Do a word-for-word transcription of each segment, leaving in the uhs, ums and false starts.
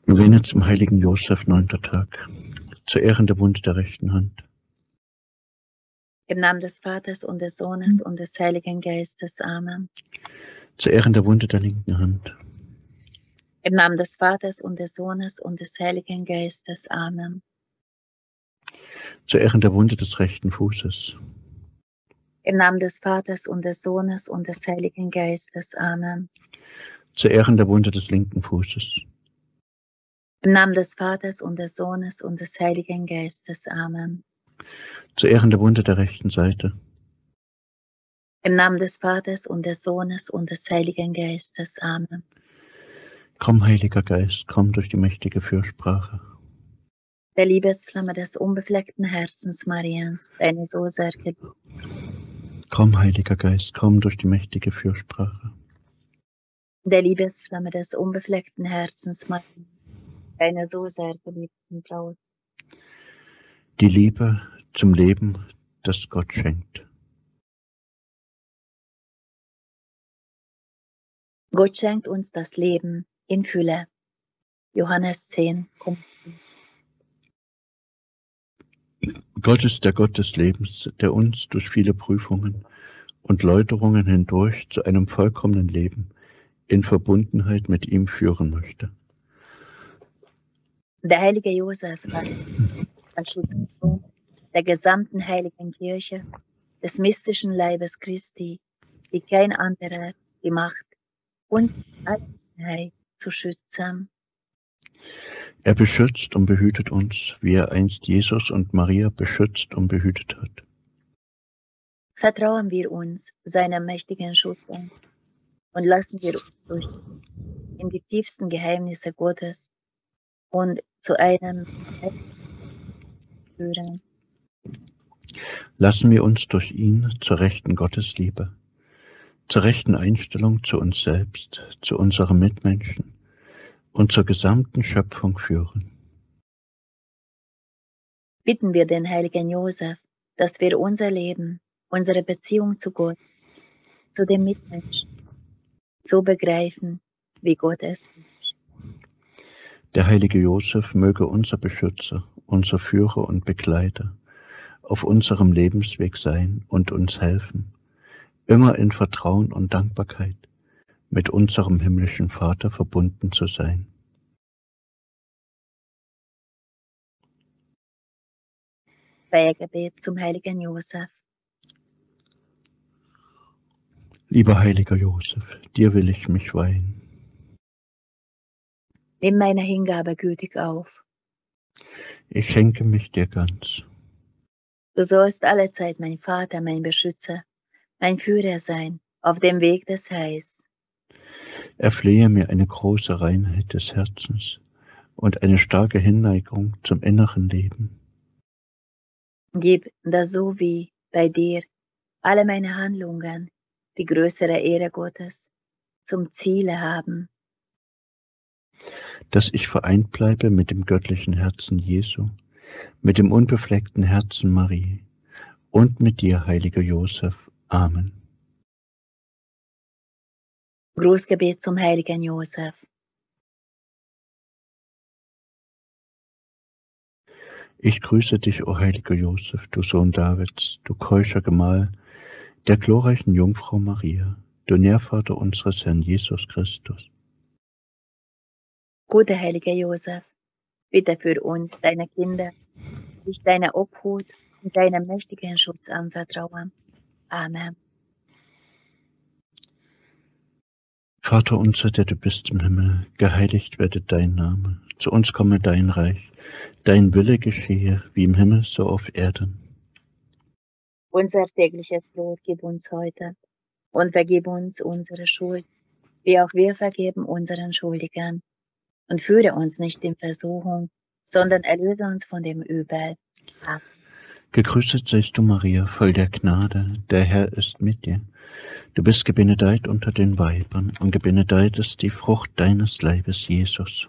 Novene zum heiligen Josef, neunter Tag. Zu Ehren der Wunde der rechten Hand. Im Namen des Vaters und des Sohnes und des Heiligen Geistes. Amen. Zu Ehren der Wunde der linken Hand. Im Namen des Vaters und des Sohnes und des Heiligen Geistes. Amen. Zu Ehren der Wunde des rechten Fußes. Im Namen des Vaters und des Sohnes und des Heiligen Geistes. Amen. Zu Ehren der Wunde des linken Fußes. Im Namen des Vaters und des Sohnes und des Heiligen Geistes. Amen. Zu Ehren der Wunde der rechten Seite. Im Namen des Vaters und des Sohnes und des Heiligen Geistes. Amen. Komm, Heiliger Geist, komm durch die mächtige Fürsprache. Der Liebesflamme des unbefleckten Herzens Mariens, deine so sehr geliebte. Komm, Heiliger Geist, komm durch die mächtige Fürsprache. Der Liebesflamme des unbefleckten Herzens Mariens, deine so sehr geliebten Braut. Die Liebe zum Leben, das Gott schenkt. Gott schenkt uns das Leben in Fülle. Johannes zehn. Gott ist der Gott des Lebens, der uns durch viele Prüfungen und Läuterungen hindurch zu einem vollkommenen Leben in Verbundenheit mit ihm führen möchte. Der heilige Josef war der Schutzpunkt der gesamten heiligen Kirche, des mystischen Leibes Christi, wie kein anderer die Macht, uns alle zu schützen. Er beschützt und behütet uns, wie er einst Jesus und Maria beschützt und behütet hat. Vertrauen wir uns seinem mächtigen Schutz an und lassen wir uns durch in die tiefsten Geheimnisse Gottes und zu einem führen. Lassen wir uns durch ihn zur rechten Gottesliebe, zur rechten Einstellung zu uns selbst, zu unseren Mitmenschen und zur gesamten Schöpfung führen. Bitten wir den heiligen Josef, dass wir unser Leben, unsere Beziehung zu Gott, zu den Mitmenschen, so begreifen, wie Gott es wünscht. Der heilige Josef möge unser Beschützer, unser Führer und Begleiter auf unserem Lebensweg sein und uns helfen, immer in Vertrauen und Dankbarkeit mit unserem himmlischen Vater verbunden zu sein. Weihegebet zum heiligen Josef. Lieber heiliger Josef, dir will ich mich weihen. Nimm meine Hingabe gütig auf. Ich schenke mich dir ganz. Du sollst allezeit mein Vater, mein Beschützer, mein Führer sein, auf dem Weg des Heils. Erflehe mir eine große Reinheit des Herzens und eine starke Hinneigung zum inneren Leben. Gib, dass so wie bei dir alle meine Handlungen die größere Ehre Gottes zum Ziele haben. Dass ich vereint bleibe mit dem göttlichen Herzen Jesu, mit dem unbefleckten Herzen Marie und mit dir, heiliger Josef. Amen. Grußgebet zum heiligen Josef. Ich grüße dich, o heiliger Josef, du Sohn Davids, du keuscher Gemahl der glorreichen Jungfrau Maria, du Nährvater unseres Herrn Jesus Christus. Guter heiliger Josef, bitte für uns, deine Kinder, die ich deiner Obhut und deinem mächtigen Schutz anvertraue. Amen. Vater unser, der du bist im Himmel, geheiligt werde dein Name, zu uns komme dein Reich, dein Wille geschehe, wie im Himmel, so auf Erden. Unser tägliches Brot gib uns heute und vergib uns unsere Schuld, wie auch wir vergeben unseren Schuldigern. Und führe uns nicht in Versuchung, sondern erlöse uns von dem Übel. Amen. Gegrüßet seist du, Maria, voll der Gnade, der Herr ist mit dir. Du bist gebenedeit unter den Weibern, und gebenedeit ist die Frucht deines Leibes, Jesus.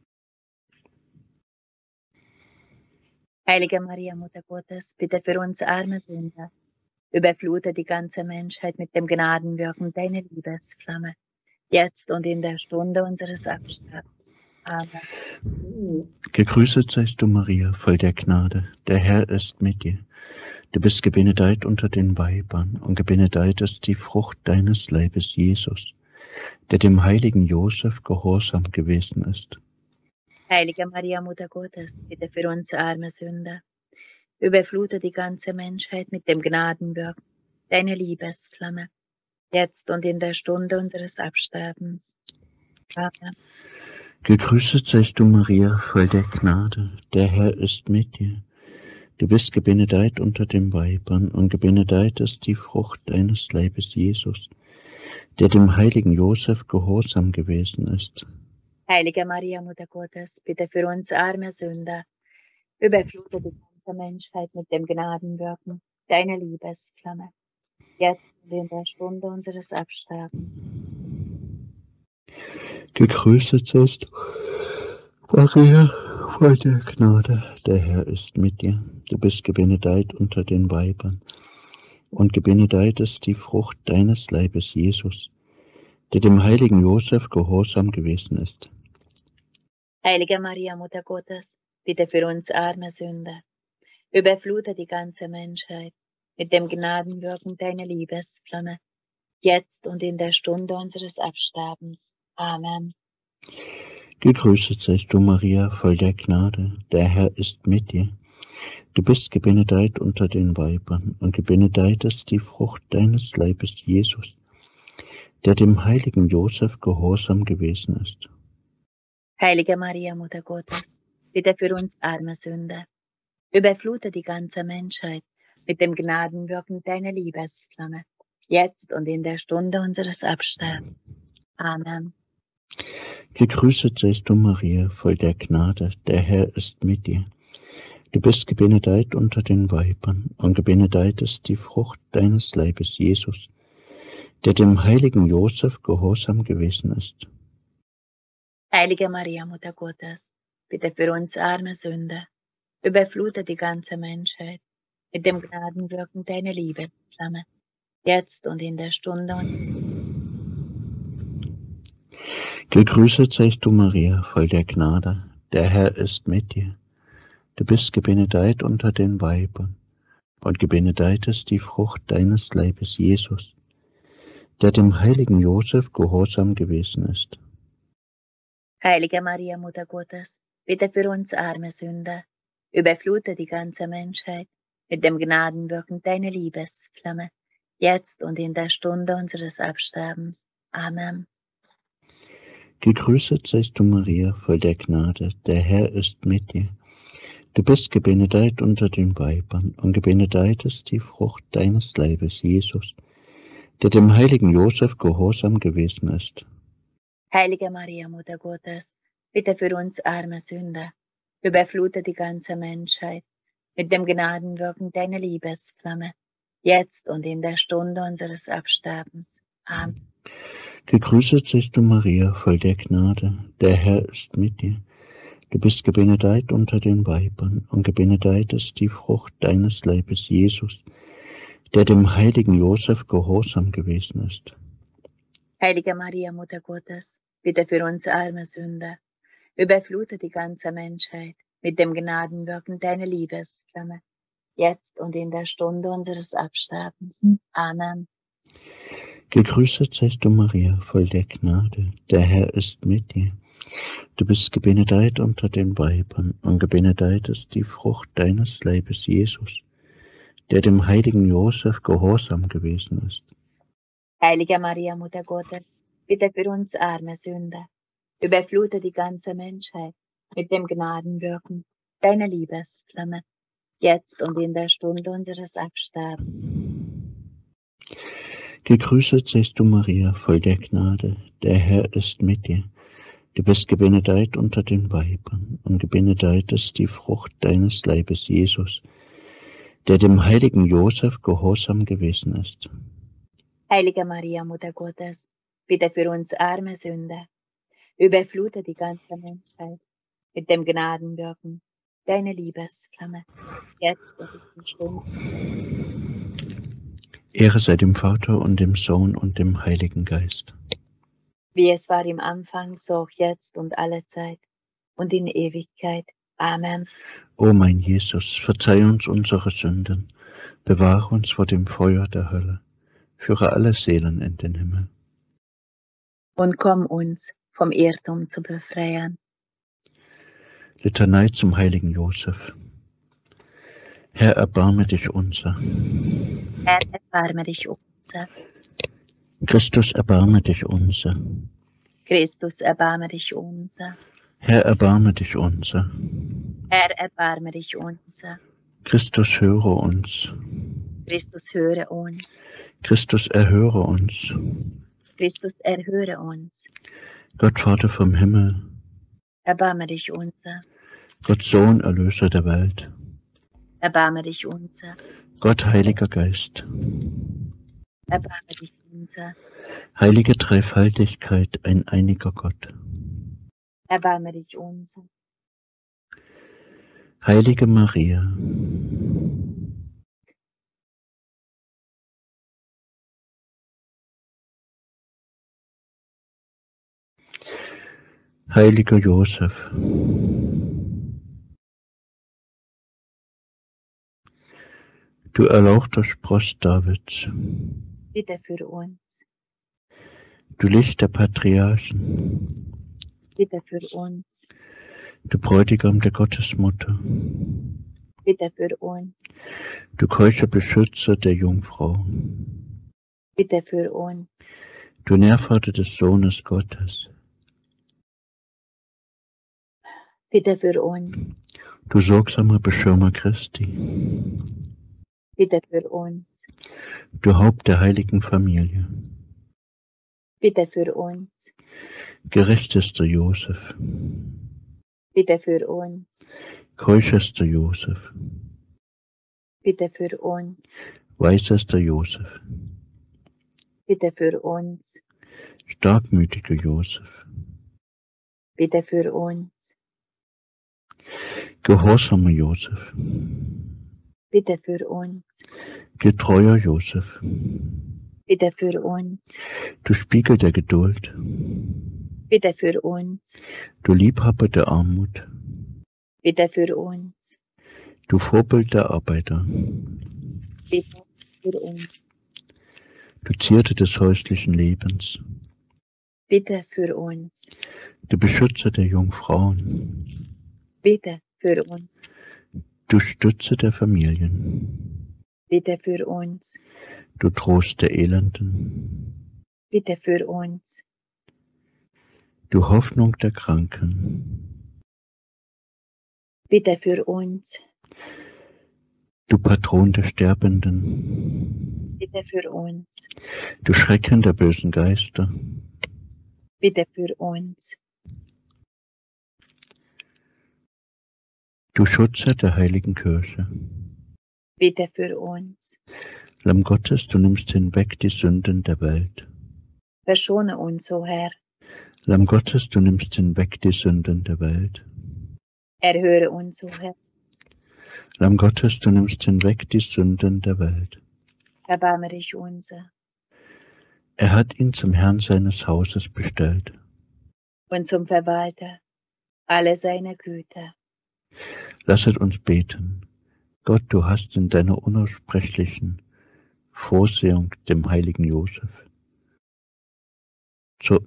Heilige Maria, Mutter Gottes, bitte für uns arme Sünder, überflute die ganze Menschheit mit dem Gnadenwirken deiner Liebesflamme, jetzt und in der Stunde unseres Absterbens. Amen. Gegrüßet seist du, Maria, voll der Gnade. Der Herr ist mit dir. Du bist gebenedeit unter den Weibern, und gebenedeit ist die Frucht deines Leibes, Jesus, der dem heiligen Josef gehorsam gewesen ist. Heilige Maria, Mutter Gottes, bitte für uns arme Sünder. Überflute die ganze Menschheit mit dem Gnadenwirken deiner Liebesflamme, jetzt und in der Stunde unseres Absterbens. Amen. Gegrüßet seist du, Maria, voll der Gnade. Der Herr ist mit dir. Du bist gebenedeit unter den Weibern, und gebenedeit ist die Frucht deines Leibes, Jesus, der dem heiligen Josef gehorsam gewesen ist. Heilige Maria, Mutter Gottes, bitte für uns arme Sünder, überflute die ganze Menschheit mit dem Gnadenwirken deiner Liebesflamme, jetzt und in der Stunde unseres Absterbens. Gegrüßet seist du, Maria, voll der Gnade. Der Herr ist mit dir. Du bist gebenedeit unter den Weibern, und gebenedeit ist die Frucht deines Leibes, Jesus, der dem heiligen Josef gehorsam gewesen ist. Heilige Maria, Mutter Gottes, bitte für uns arme Sünder, überflute die ganze Menschheit mit dem Gnadenwirken deiner Liebesflamme, jetzt und in der Stunde unseres Absterbens. Amen. Gegrüßet seist du, Maria, voll der Gnade. Der Herr ist mit dir. Du bist gebenedeit unter den Weibern, und gebenedeit ist die Frucht deines Leibes, Jesus, der dem heiligen Josef gehorsam gewesen ist. Heilige Maria, Mutter Gottes, bitte für uns arme Sünder, überflute die ganze Menschheit mit dem Gnadenwirken deiner Liebesflamme, jetzt und in der Stunde unseres Absterbens. Amen. Gegrüßet seist du, Maria, voll der Gnade. Der Herr ist mit dir. Du bist gebenedeit unter den Weibern, und gebenedeit ist die Frucht deines Leibes, Jesus, der dem heiligen Josef gehorsam gewesen ist. Heilige Maria, Mutter Gottes, bitte für uns arme Sünder, überflute die ganze Menschheit mit dem Gnadenwirken deiner Liebesflamme, jetzt und in der Stunde unseres. Gegrüßet seist du, Maria, voll der Gnade. Der Herr ist mit dir. Du bist gebenedeit unter den Weibern, und gebenedeit ist die Frucht deines Leibes, Jesus, der dem heiligen Josef gehorsam gewesen ist. Heilige Maria, Mutter Gottes, bitte für uns arme Sünder, überflute die ganze Menschheit mit dem Gnadenwirken deiner Liebesflamme, jetzt und in der Stunde unseres Absterbens. Amen. Gegrüßet seist du, Maria, voll der Gnade. Der Herr ist mit dir. Du bist gebenedeit unter den Weibern, und gebenedeit ist die Frucht deines Leibes, Jesus, der dem heiligen Josef gehorsam gewesen ist. Heilige Maria, Mutter Gottes, bitte für uns arme Sünder, überflute die ganze Menschheit mit dem Gnadenwirken deiner Liebesflamme, jetzt und in der Stunde unseres Absterbens. Amen. Gegrüßet seist du, Maria, voll der Gnade. Der Herr ist mit dir. Du bist gebenedeit unter den Weibern, und gebenedeit ist die Frucht deines Leibes, Jesus, der dem heiligen Josef gehorsam gewesen ist. Heilige Maria, Mutter Gottes, bitte für uns arme Sünder, überflute die ganze Menschheit mit dem Gnadenwirken deiner Liebesflamme, jetzt und in der Stunde unseres Absterbens. Amen. Gegrüßet seist du, Maria, voll der Gnade. Der Herr ist mit dir. Du bist gebenedeit unter den Weibern, und gebenedeit ist die Frucht deines Leibes, Jesus, der dem heiligen Josef gehorsam gewesen ist. Heilige Maria, Mutter Gottes, bitte für uns arme Sünder, überflute die ganze Menschheit mit dem Gnadenwirken deiner Liebesflamme, jetzt und in der Stunde unseres Absterbens. Gegrüßet seist du, Maria, voll der Gnade. Der Herr ist mit dir. Du bist gebenedeit unter den Weibern, und gebenedeit ist die Frucht deines Leibes, Jesus, der dem heiligen Josef gehorsam gewesen ist. Heilige Maria, Mutter Gottes, bitte für uns arme Sünder, überflute die ganze Menschheit mit dem Gnadenwirken deiner Liebesflamme, jetzt und in der Stunde. Ehre sei dem Vater und dem Sohn und dem Heiligen Geist. Wie es war im Anfang, so auch jetzt und alle Zeit und in Ewigkeit. Amen. O mein Jesus, verzeih uns unsere Sünden, bewahre uns vor dem Feuer der Hölle, führe alle Seelen in den Himmel. Und komm uns vom Irrtum zu befreien. Litanei zum heiligen Josef. Herr, erbarme dich unser. Herr, erbarme dich unser. Christus, erbarme dich unser. Christus, erbarme dich unser. Herr, erbarme dich unser. Herr, erbarme dich unser. Christus, höre uns. Christus, höre uns. Christus, erhöre uns. Christus, erhöre uns. Gott, Vater vom Himmel. Erbarme dich unser. Gott, Sohn, Erlöser der Welt. Erbarme dich unser. Gott, Heiliger Geist. Erbarme dich unser. Heilige Dreifaltigkeit, ein einiger Gott. Erbarme dich unser. Heilige Maria. Heiliger Josef. Du erlauchter Spross Davids. Bitte für uns. Du Licht der Patriarchen. Bitte für uns. Du Bräutigam der Gottesmutter. Bitte für uns. Du keucher Beschützer der Jungfrau. Bitte für uns. Du Nährvater des Sohnes Gottes. Bitte für uns. Du sorgsamer Beschirmer Christi. Bitte für uns. Du Haupt der heiligen Familie. Bitte für uns. Gerechtester Josef. Bitte für uns. Keuschester Josef. Bitte für uns. Weisester Josef. Bitte für uns. Starkmütiger Josef. Bitte für uns. Gehorsamer Josef. Bitte für uns. Getreuer Josef. Bitte für uns. Du Spiegel der Geduld. Bitte für uns. Du Liebhaber der Armut. Bitte für uns. Du Vorbild der Arbeiter. Bitte für uns. Du Zierde des häuslichen Lebens. Bitte für uns. Du Beschützer der Jungfrauen. Bitte für uns. Du Stütze der Familien. Bitte für uns. Du Trost der Elenden. Bitte für uns. Du Hoffnung der Kranken. Bitte für uns. Du Patron der Sterbenden. Bitte für uns. Du Schrecken der bösen Geister. Bitte für uns. Du Schutzer der heiligen Kirche. Bitte für uns. Lamm Gottes, du nimmst hinweg die Sünden der Welt. Verschone uns, o Herr. Lamm Gottes, du nimmst hinweg die Sünden der Welt. Erhöre uns, o Herr. Lamm Gottes, du nimmst hinweg die Sünden der Welt. Erbarme dich unser. Er hat ihn zum Herrn seines Hauses bestellt. Und zum Verwalter alle seine Güter. Lasset uns beten. Gott, du hast in deiner unaussprechlichen Vorsehung dem heiligen Josef zu,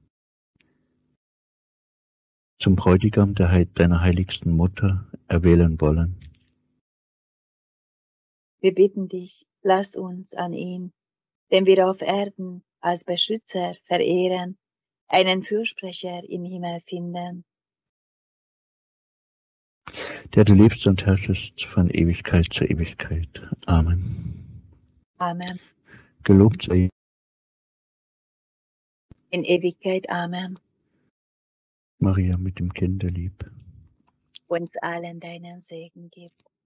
zum Bräutigam der Heil, deiner heiligsten Mutter erwählen wollen. Wir bitten dich, lass uns an ihn, den wir auf Erden als Beschützer verehren, einen Fürsprecher im Himmel finden. Der du lebst und herrschest von Ewigkeit zu Ewigkeit. Amen. Amen. Gelobt sei In Ewigkeit. Amen. Maria mit dem Kinderlieb. Uns allen deinen Segen gib.